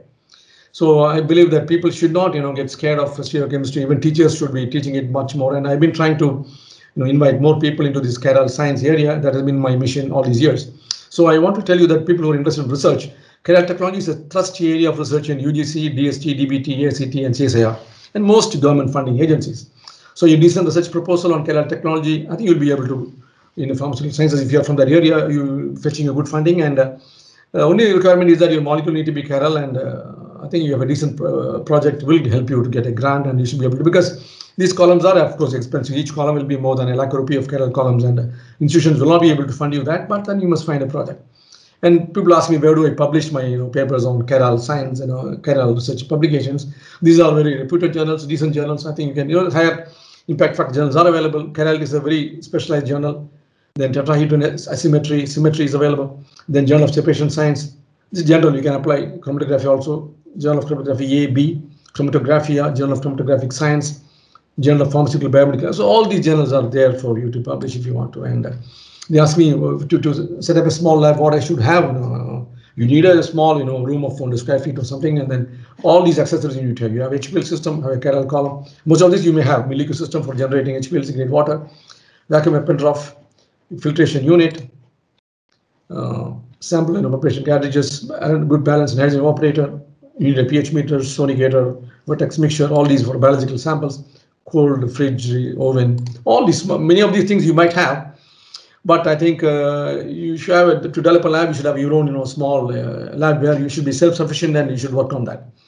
So I believe that people should not, you know, get scared of stereochemistry. Even teachers should be teaching it much more. And I've been trying to, you know, invite more people into this chiral science area. That has been my mission all these years. So I want to tell you that people who are interested in research, chiral technology is a thrust area of research in U G C, D S T, D B T, A C T, and C S I R, and most government funding agencies. So you design research proposal on chiral technology, I think you'll be able to, in the pharmaceutical sciences, if you're from that area, you're fetching a good funding. And uh, uh, only requirement is that your molecule need to be chiral, and uh, I think you have a decent uh, project will help you to get a grant, and you should be able to, because these columns are, of course, expensive. Each column will be more than a lakh rupee of chiral columns, and uh, institutions will not be able to fund you that, but then you must find a project. And people ask me, where do I publish my, you know, papers on chiral science and, you know, chiral research publications? These are very reputed journals, decent journals. I think you can, you know, higher impact factor journals are available. Chiral is a very specialized journal. Then tetrahedron asymmetry, symmetry is available. Then Journal of Separation Science. This is general, you can apply chromatography also. Journal of Chromatography A, B, Chromatographia, Journal of Chromatographic Science, Journal of Pharmaceutical Biomedical. So all these journals are there for you to publish if you want to. And uh, they asked me to, to set up a small lab, what I should have. You know, you need a small, you know, room of four hundred square feet or something, and then all these accessories you need to have. You have H P L system, have a chiral column. Most of this you may have. Milicu system for generating H P L C grade water, vacuum Eppendorf, filtration unit, uh, sample and evaporation cartridges, and good balance and hydrogen evaporator. You need a pH meter, sonicator, vertex mixture, all these for biological samples, cold fridge, oven, all these, many of these things you might have. But I think uh, you should have, a, to develop a lab, you should have your own, you know, small uh, lab where you should be self-sufficient, and you should work on that.